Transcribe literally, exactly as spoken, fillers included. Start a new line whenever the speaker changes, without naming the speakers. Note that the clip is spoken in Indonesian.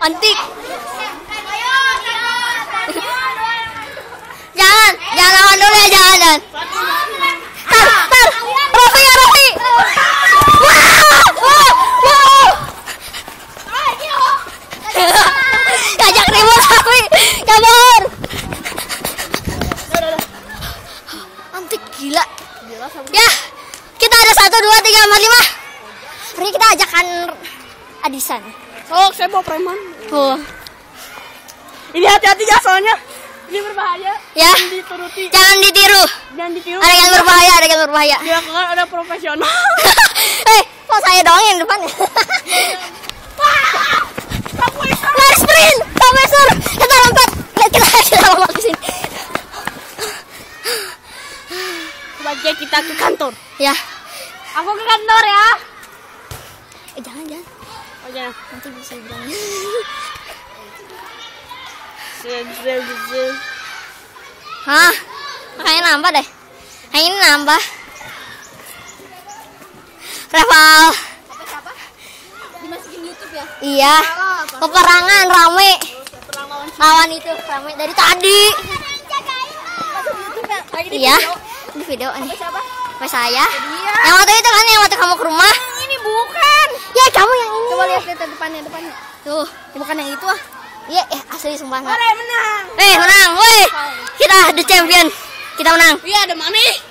Antik. Jangan, jangan lawan dulu ya, jangan, jangan. Tar, tar, Rofi ya, Rofi. Wow, wow, wow. Kajak ribut tapi kabur. Antik gila. Ya, kita ada satu, dua, tiga, empat, lima. Hari kita ajakan Adisan.
Oh, saya bawa preman.
Oh.
Ini hati-hati ya soalnya. Ini berbahaya.
Ya.
Jangan dituruti.
Jangan ditiru.
Jangan ditiru.
Ada yang berbahaya, ada yang berbahaya.
Dilakukan ada profesional.
Eh, kok saya doang yang depan ya? Lari sprint, Profesor. Kita lompat. Kita kita lompat ke sini.
Sebagai kita ke kantor.
Ya.
Aku ke kantor ya.
Eh, jangan, jangan.
Oh, jangan.
Nanti bisa bilang. Hah? Kayaknya nambah deh. Kayaknya ini nambah. Reval.
Apa-apa? Dimasukin YouTube ya?
Iya. Peperangan rame. Lawan itu rame dari tadi.
Masuk YouTube ya? Lagi di
Iya.
video.
Di video nih.
Siapa?
Pas saya.
Dia.
Yang waktu itu kan yang waktu kamu ke rumah.
Ini bukan.
Ya kamu yang ini.
Coba lihat lihat depannya, depannya.
Tuh.
Bukan yang itu ah.
Iya, eh, asli sumpah nggak.
Ore menang.
Eh, menang. Woi. Kita the champion. Kita menang.
Iya, ada Mami.